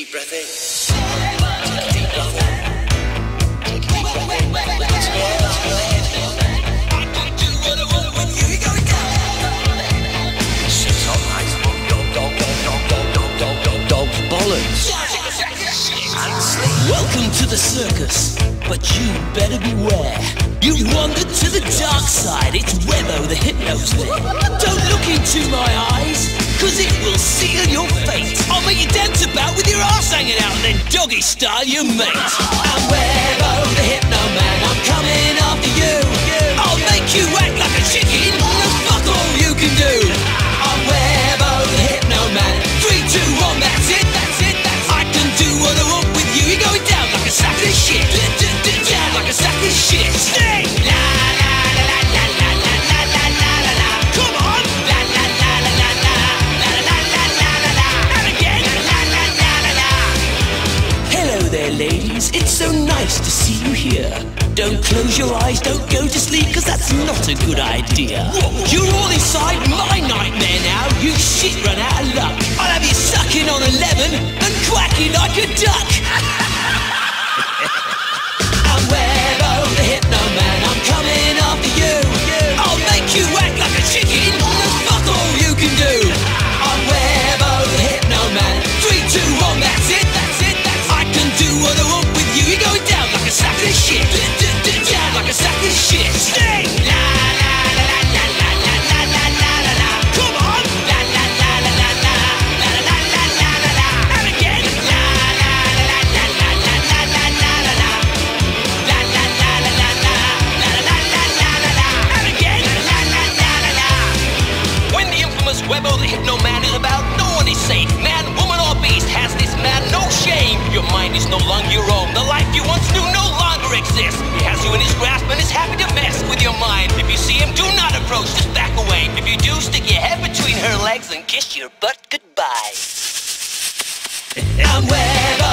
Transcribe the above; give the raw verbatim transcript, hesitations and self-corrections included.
deep breath in. Take a deep breath in. Take a deep breath in. Look into the air. I can do what I want with you. You're going down. Sit on nice. Dog, dog, dog, dog, dog, dog, dog, dog, dog, bollocks. And sleep. Welcome to the circus, but you better beware. You wandered to the dark side, it's Webbo the Hypno's there. Don't look into my eyes, cause it will seal your fate. I'll make you dance about with your arse hanging out and then doggy style your mate. I'm Webbo the Hypno Man, I'm coming after you. I'll make you act like a chicken, no fuck all you can do. I'm Webbo the Hypno Man, three, two, one, that's it, that's it, that's it. I can do what I want with you, you're going down like a sack of shit. Down like a sack of shit. Sing! La la la la la la la la la la la. Come on! La la la la la la la la la la la la. And again! La la la la la. Hello there, ladies. It's so nice to see you here. Don't close your eyes, don't go to sleep, cause that's not a good idea. You're all inside my nightmare now. You shit run out of luck. I'll have you sucking on a lemon and quacking like a duck. I'm Webbo the Hypno Man, I'm coming after you. I'll make you act like a chicken, no fuck all you can do. I'm Webbo the Hypno Man, three, two, one, that's it, that's it, that's it. I can do what I want with you, you're going down like a sack of shit. Down like a sack of shit. Sing! La la la la la la la la la la la la. Come on! La la la la la la la la la la la la la. And again! La la la la la la la la la la la la. La la la la la la la la la la la la. And again! La la la la la. When the infamous Webbo the Hypno Man is about, no one is safe. Man, woman or beast has this man no shame. Your mind is no longer your own. The life you once knew no longer exists. He has you in his grasp and is happy to mess with your mind. If you see him, do not approach, just back away. If you do, stick your head between her legs and kiss your butt goodbye. I'm Webbo